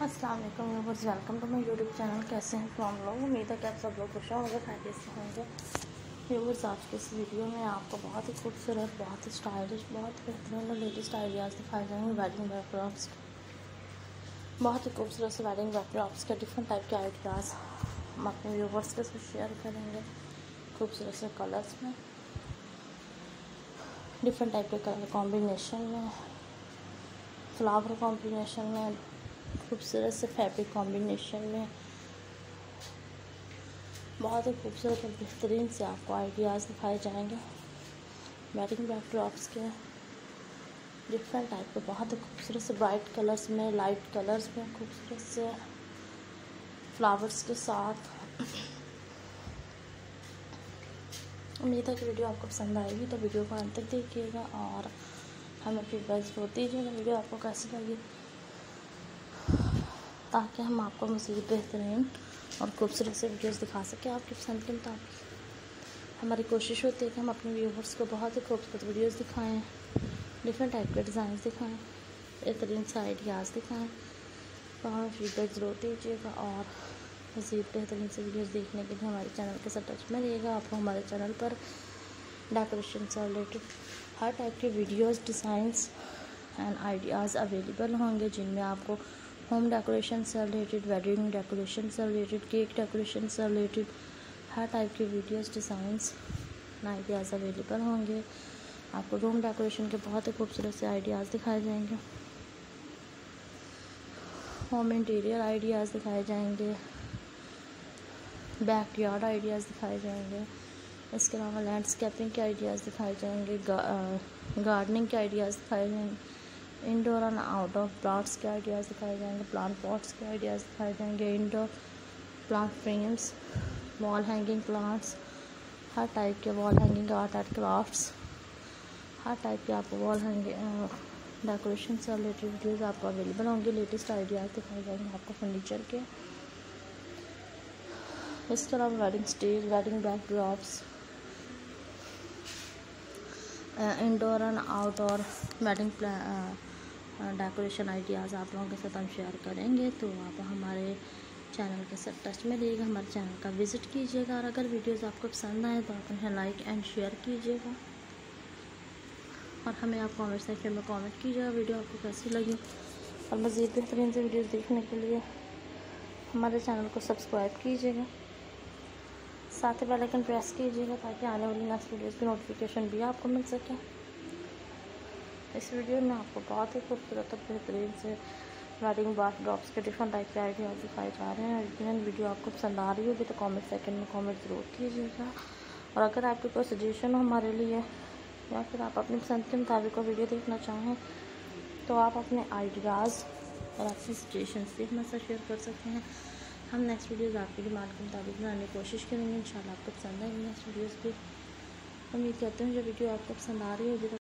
अस्सलाम वालेकुम viewers, welcome to my YouTube channel. कैसे हैं आप लोग? उम्मीद है कि आप सब लोग खुश होंगे, खैरियत से होंगे। व्यूअर्स, आज के इस वीडियो में आपको बहुत ही खूबसूरत, बहुत ही स्टाइलिश, बहुत बेहतरीन और लेटेस्ट आइडियाज़ दिखाए जाएंगे वेडिंग बैकड्रॉप्स। बहुत ही खूबसूरत से वेडिंग बैकड्रॉप्स के डिफरेंट टाइप के आइडियाज़ हम अपने व्यूअर्स के साथ शेयर करेंगे। खूबसूरत से कलर्स में, डिफरेंट टाइप के कलर कॉम्बिनेशन में, फ्लावर कॉम्बिनेशन में, खूबसूरत से फैब्रिक कॉम्बिनेशन में, बहुत ही खूबसूरत और बेहतरीन से आपको आइडियाज़ दिखाए जाएंगे वेडिंग बैकड्रॉप्स के डिफरेंट टाइप के। बहुत ही खूबसूरत से ब्राइट कलर्स में, लाइट कलर्स में, खूबसूरत से फ्लावर्स के साथ। उम्मीद है कि वीडियो आपको पसंद आएगी, तो वीडियो को अंत तक देखिएगा और हमें फीडबैक ज़रूर दीजिएगा वीडियो आपको कैसी लगी, ताकि हम आपको मज़ीद बेहतरीन और खूबसूरत से वीडियोस दिखा सकें आपकी पसंद के मुताबिक। हमारी कोशिश होती है कि हम अपने व्यूवर्स को बहुत ही खूबसूरत वीडियोस दिखाएं, डिफरेंट टाइप के डिज़ाइन दिखाएं, बेहतरीन से आइडियाज़ दिखाएं। तो हमें फीडबैक ज़रूर दीजिएगा और मज़ीद बेहतरीन से वीडियोस देखने के लिए हमारे चैनल के साथ टच में रहिएगा। आपको हमारे चैनल पर डेकोरेशन से रिलेटेड हर टाइप के videos, designs and ideas available होंगे, जिनमें आपको होम डेकोरेशन से रिलेटेड, वेडिंग डेकोरेशन से रिलेटेड, केक डेकोरेशन से रिलेटेड हर टाइप के वीडियोस, डिज़ाइंस, आइडियाज़ अवेलेबल होंगे। आपको रूम डेकोरेशन के बहुत ही खूबसूरत से आइडियाज़ दिखाए जाएंगे, होम इंटीरियर आइडियाज़ दिखाए जाएंगे, बैकयार्ड आइडियाज़ दिखाए जाएंगे। इसके अलावा लैंडस्केपिंग के आइडियाज़ दिखाए जाएंगे, गार्डनिंग के आइडियाज़ दिखाए जाएंगे, इंडोर एंड आउटडोर प्लांट्स के आइडियाज़ दिखाए जाएंगे, प्लांट पॉट्स के आइडियाज़ दिखाए जाएंगे, indoor plant frames, wall hanging plants, हर टाइप के wall hanging art and crafts, हर टाइप के आपको वॉल हैंगिंग डेकोरेशन से रिलेटेड वीडियोज़ आपको अवेलेबल होंगे। लेटेस्ट आइडियाज़ दिखाए जाएंगे आपको फर्नीचर के। इसके अलावा wedding stage, wedding backdrops, indoor and outdoor wedding decoration ideas आप लोगों के साथ हम शेयर करेंगे। तो आप हमारे चैनल के साथ टच में रहिएगा, हमारे चैनल का विज़िट कीजिएगा और अगर वीडियोस आपको पसंद आए तो आप उन्हें लाइक एंड शेयर कीजिएगा और हमें आप कमेंट सेक्शन में कमेंट कीजिएगा वीडियो आपको कैसी लगी। और मज़ीद बेहतरीन से वीडियोस देखने के लिए हमारे चैनल को सब्सक्राइब कीजिएगा, साथ ही बेल आइकन प्रेस कीजिएगा ताकि आने वाली नेक्स्ट वीडियोस की नोटिफिकेशन भी आपको मिल सके। इस वीडियो में आपको बहुत ही खूबसूरत और बेहतरीन से वेडिंग बैकड्रॉप्स के डिफरेंट टाइप के आइडियाज़ दिखाए जा रहे हैं। यकीनन वीडियो आपको पसंद आ रही होगी तो कमेंट सेकंड में कमेंट ज़रूर कीजिएगा। और अगर आपके कोई सजेशन हो हमारे लिए या फिर आप अपनी पसंद के मुताबिक कोई वीडियो देखना चाहें तो आप अपने आइडियाज़ और अपनी सजेशंस भी हमारे साथ शेयर कर सकते हैं। हम नेक्स्ट वीडियोज़ आपकी डिमांड के मुताबिक बनाने की कोशिश करेंगे। इंशाल्लाह आपको पसंद आएगी नेक्स्ट वीडियोज़ की। उम्मीद करते हैं जो वीडियो आपको पसंद आ रही होगी तो